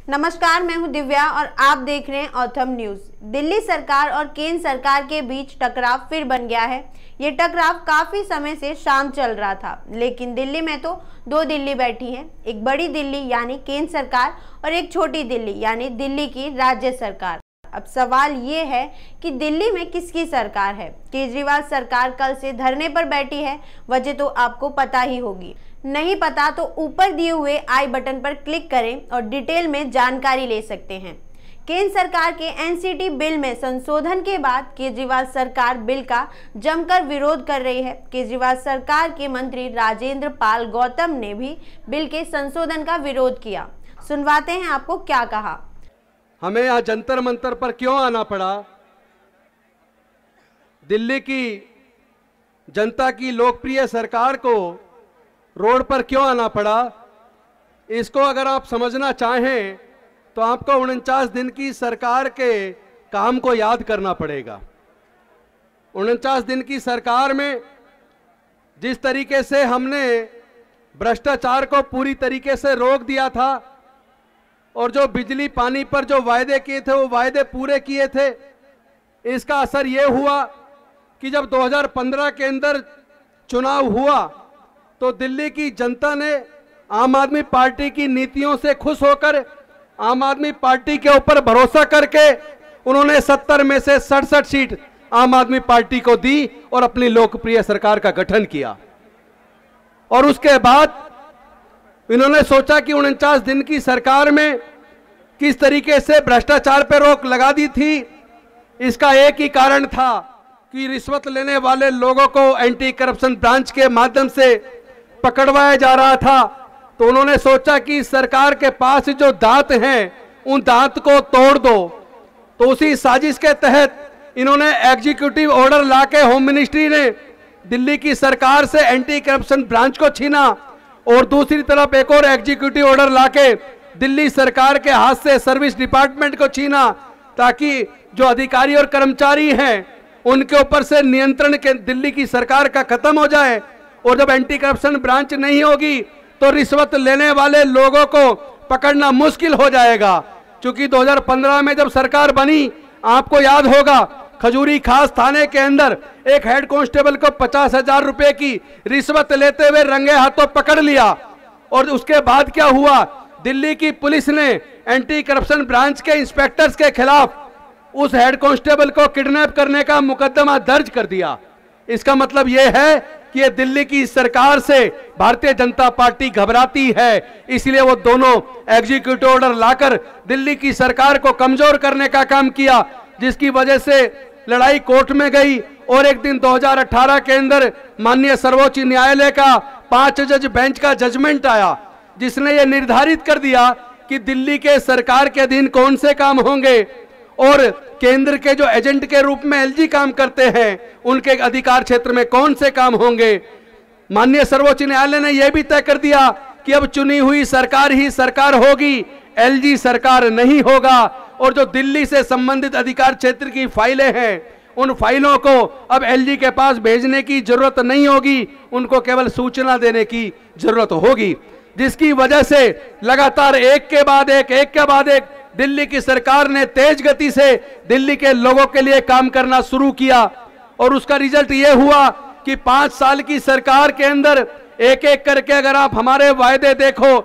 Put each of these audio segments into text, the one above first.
नमस्कार, मैं हूं दिव्या और आप देख रहे हैं ऑथम न्यूज। दिल्ली सरकार और केंद्र सरकार के बीच टकराव फिर बन गया है। ये टकराव काफी समय से शांत चल रहा था, लेकिन दिल्ली में तो दो दिल्ली बैठी हैं। एक बड़ी दिल्ली यानी केंद्र सरकार और एक छोटी दिल्ली यानी दिल्ली की राज्य सरकार। अब सवाल ये है कि दिल्ली में किसकी सरकार है। केजरीवाल सरकार कल से धरने पर बैठी है, वजह तो आपको पता ही होगी। नहीं पता तो ऊपर दिए हुए आई बटन पर क्लिक करें और डिटेल में जानकारी ले सकते हैं। केंद्र सरकार के एनसीटी बिल में संशोधन के बाद केजरीवाल सरकार बिल का जमकर विरोध कर रही है। केजरीवाल सरकार के मंत्री राजेंद्र पाल गौतम ने भी बिल के संशोधन का विरोध किया। सुनवाते हैं आपको क्या कहा। हमें यहाँ जंतर मंतर पर क्यों आना पड़ा, दिल्ली की जनता की लोकप्रिय सरकार को रोड पर क्यों आना पड़ा, इसको अगर आप समझना चाहें तो आपको 49 दिन की सरकार के काम को याद करना पड़ेगा। 49 दिन की सरकार में जिस तरीके से हमने भ्रष्टाचार को पूरी तरीके से रोक दिया था और जो बिजली पानी पर जो वायदे किए थे वो वायदे पूरे किए थे, इसका असर ये हुआ कि जब 2015 के अंदर चुनाव हुआ तो दिल्ली की जनता ने आम आदमी पार्टी की नीतियों से खुश होकर आम आदमी पार्टी के ऊपर भरोसा करके उन्होंने 70 में से 67 सीट आम आदमी पार्टी को दी और अपनी लोकप्रिय सरकार का गठन किया। और उसके बाद इन्होंने सोचा कि 49 दिन की सरकार में किस तरीके से भ्रष्टाचार पर रोक लगा दी थी। इसका एक ही कारण था कि रिश्वत लेने वाले लोगों को एंटी करप्शन ब्रांच के माध्यम से पकड़वाया जा रहा था। तो उन्होंने सोचा कि सरकार के पास जो दांत हैं उन दांत को तोड़ दो। तो उसी साजिश के तहत इन्होंने एग्जीक्यूटिव ऑर्डर लाके होम मिनिस्ट्री ने दिल्ली की सरकार से एंटी करप्शन ब्रांच को छीना और दूसरी तरफ एक और एग्जीक्यूटिव ऑर्डर लाके दिल्ली सरकार के हाथ से सर्विस डिपार्टमेंट को छीना, ताकि जो अधिकारी और कर्मचारी हैं उनके ऊपर से नियंत्रण के दिल्ली की सरकार का खत्म हो जाए। और जब एंटी करप्शन ब्रांच नहीं होगी तो रिश्वत लेने वाले लोगों को पकड़ना मुश्किल हो जाएगा। क्योंकि 2015 में जब सरकार बनी, आपको याद होगा, खजूरी खास थाने के अंदर एक हेड कांस्टेबल को 50,000 रुपए की रिश्वत लेते हुए रंगे हाथों पकड़ लिया। और उसके बाद क्या हुआ, दिल्ली की पुलिस ने एंटी करप्शन ब्रांच के इंस्पेक्टर्स के खिलाफ उस हेड कांस्टेबल को किडनैप करने का मुकदमा दर्ज कर दिया। इसका मतलब यह है कि ये दिल्ली की सरकार से भारतीय जनता पार्टी घबराती है, इसलिए वो दोनों एग्जीक्यूटिव ऑर्डर लाकर दिल्ली की सरकार को कमजोर करने का काम किया, जिसकी वजह से लड़ाई कोर्ट में गई। और एक दिन 2018 के अंदर माननीय सर्वोच्च न्यायालय का 5 जज बेंच का जजमेंट आया, जिसने ये निर्धारित कर दिया कि दिल्ली के सरकार के अधीन कौन से काम होंगे और केंद्र के जो एजेंट के रूप में एलजी काम करते हैं उनके अधिकार क्षेत्र में कौन से काम होंगे। माननीय सर्वोच्च न्यायालय ने यह भी तय कर दिया कि अब चुनी हुई सरकार ही सरकार होगी, एलजी सरकार नहीं होगा। और जो दिल्ली से संबंधित अधिकार क्षेत्र की फाइलें हैं उन फाइलों को अब एलजी के पास भेजने की जरूरत नहीं होगी, उनको केवल सूचना देने की जरूरत होगी। जिसकी वजह से लगातार एक के बाद एक दिल्ली की सरकार ने तेज गति से दिल्ली के लोगों के लिए काम करना शुरू किया। और उसका रिजल्ट यह हुआ कि 5 साल की सरकार के अंदर एक एक करके अगर आप हमारे वायदे देखो,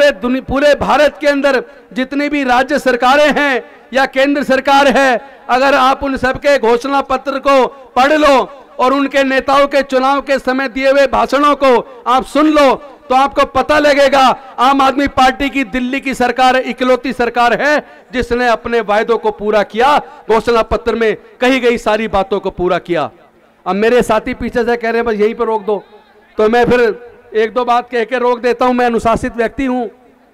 पूरे भारत के अंदर जितनी भी राज्य सरकारें हैं या केंद्र सरकार है, अगर आप उन सबके घोषणा पत्र को पढ़ लो और उनके नेताओं के चुनाव के समय दिए हुए भाषणों को आप सुन लो तो आपको पता लगेगा आम आदमी पार्टी की दिल्ली की सरकार इकलौती सरकार है जिसने अपने वायदों को पूरा किया, घोषणा पत्र में कही गई सारी बातों को पूरा किया। अब मेरे साथी पीछे से कह रहे हैं बस यहीं पर रोक दो, तो मैं फिर एक दो बात कह के रोक देता हूं। मैं अनुशासित व्यक्ति हूं।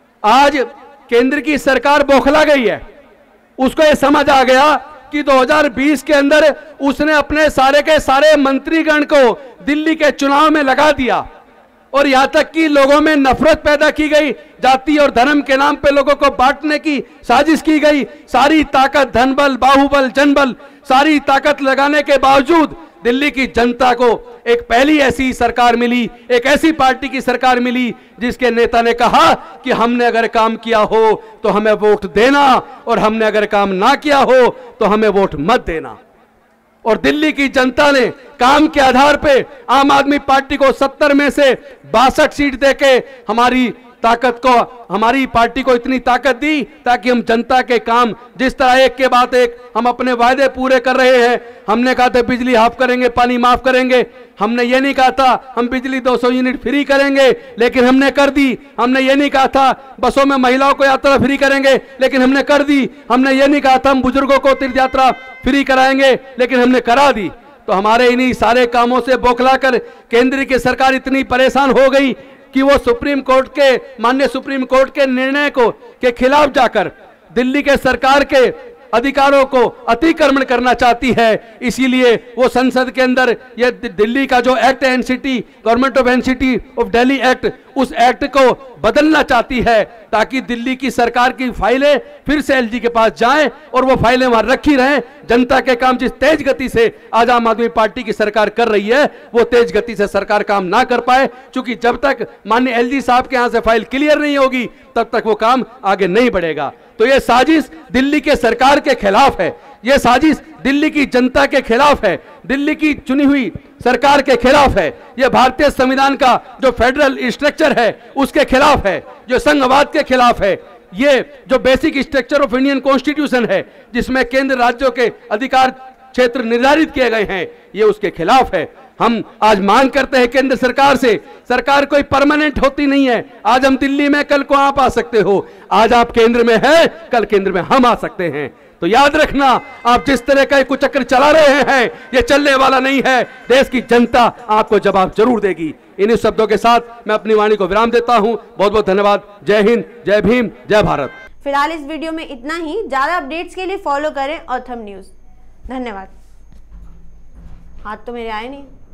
आज केंद्र की सरकार बौखला गई है, उसको यह समझ आ गया कि 2020 के अंदर उसने अपने सारे के सारे मंत्रीगण को दिल्ली के चुनाव में लगा दिया और यहां तक कि लोगों में नफरत पैदा की गई, जाति और धर्म के नाम पे लोगों को बांटने की साजिश की गई। सारी ताकत, धन बल, बाहुबल, जनबल, सारी ताकत लगाने के बावजूद दिल्ली की जनता को एक पहली ऐसी सरकार मिली, एक ऐसी पार्टी की सरकार मिली जिसके नेता ने कहा कि हमने अगर काम किया हो तो हमें वोट देना और हमने अगर काम ना किया हो तो हमें वोट मत देना। और दिल्ली की जनता ने काम के आधार पे आम आदमी पार्टी को 70 में से 62 सीट देके हमारी ताकत को, हमारी पार्टी को इतनी ताकत दी ताकि हम जनता के काम जिस तरह एक के बाद एक हम अपने वायदे पूरे कर रहे हैं। हमने कहा था बिजली हाफ करेंगे, पानी माफ करेंगे। हमने ये नहीं कहा था हम बिजली 200 यूनिट फ्री करेंगे, लेकिन हमने कर दी। हमने ये नहीं कहा था बसों में महिलाओं को यात्रा फ्री करेंगे, लेकिन हमने कर दी। हमने ये नहीं कहा था हम बुजुर्गों को तीर्थ यात्रा फ्री कराएंगे, लेकिन हमने करा दी। तो हमारे इन्हीं सारे कामों से बौखलाकर केंद्र की सरकार इतनी परेशान हो गई कि वो सुप्रीम कोर्ट के, माननीय सुप्रीम कोर्ट के निर्णय को के खिलाफ जाकर दिल्ली के सरकार के अधिकारों को अतिक्रमण करना चाहती है। इसीलिए वो संसद के अंदर ये दिल्ली का जो एक्ट है, NCT, government of NCT of Delhi act, उस एक्ट को बदलना चाहती है ताकि दिल्ली की सरकार की फाइलें फिर से एलजी के पास जाएं और वो फाइलें वहां रखी रहें। जनता के काम जिस तेज गति से आज आम आदमी पार्टी की सरकार कर रही है वो तेज गति से सरकार काम ना कर पाए, क्योंकि जब तक माननीय एलजी साहब के यहां से फाइल क्लियर नहीं होगी तब तक वो काम आगे नहीं बढ़ेगा। तो ये साजिश दिल्ली के सरकार के खिलाफ है, ये साजिश दिल्ली की जनता के खिलाफ है, दिल्ली की चुनी हुई सरकार के खिलाफ है, ये भारतीय संविधान का जो फेडरल स्ट्रक्चर है उसके खिलाफ है, जो संघवाद के खिलाफ है, ये जो basic structure of Indian constitution है जिसमें केंद्र राज्यों के अधिकार क्षेत्र निर्धारित किए गए हैं, ये उसके खिलाफ है। हम आज मांग करते हैं केंद्र सरकार से, सरकार कोई परमानेंट होती नहीं है। आज हम दिल्ली में, कल को आप आ सकते हो। आज आप केंद्र में हैं, कल केंद्र में हम आ सकते हैं। तो याद रखना, आप जिस तरह का कुचक्र चला रहे हैं ये चलने वाला नहीं है। देश की जनता आपको जवाब जरूर देगी। इन्हीं शब्दों के साथ मैं अपनी वाणी को विराम देता हूं। बहुत बहुत धन्यवाद। जय हिंद, जय भीम, जय भारत। फिलहाल इस वीडियो में इतना ही। ज्यादा अपडेट्स के लिए फॉलो करें ऑथम न्यूज। धन्यवाद। हाथ तो मेरे आए नहीं।